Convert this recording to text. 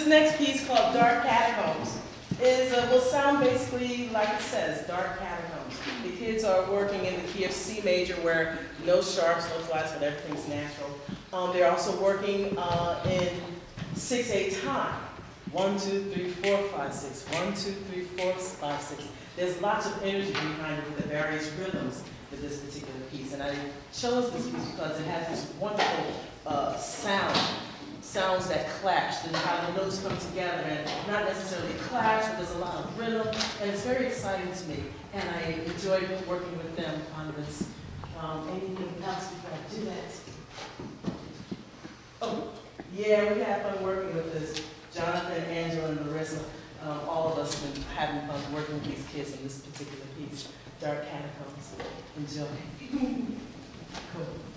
next piece called Dark Catacombs will sound basically like it says, Dark Catacombs. The kids are working in the key of C major where no sharps, no flats, but everything's natural. They're also working in 6/8 time. 1, 2, 3, 4, 5, 6. 1, 2, 3, 4, 5, 6. There's lots of energy behind it with the various rhythms with this particular piece. And I chose this piece because it has this wonderful sounds that clash, and how the notes come together, and not necessarily clash, but there's a lot of rhythm, and it's very exciting to me. And I enjoy working with them on this. Anything else before I do that? Oh, yeah, we had fun working with this. Jonathan, Angela, and Larissa, all of us have been having fun working with these kids on this particular piece, Dark Catacombs. Enjoy. Cool.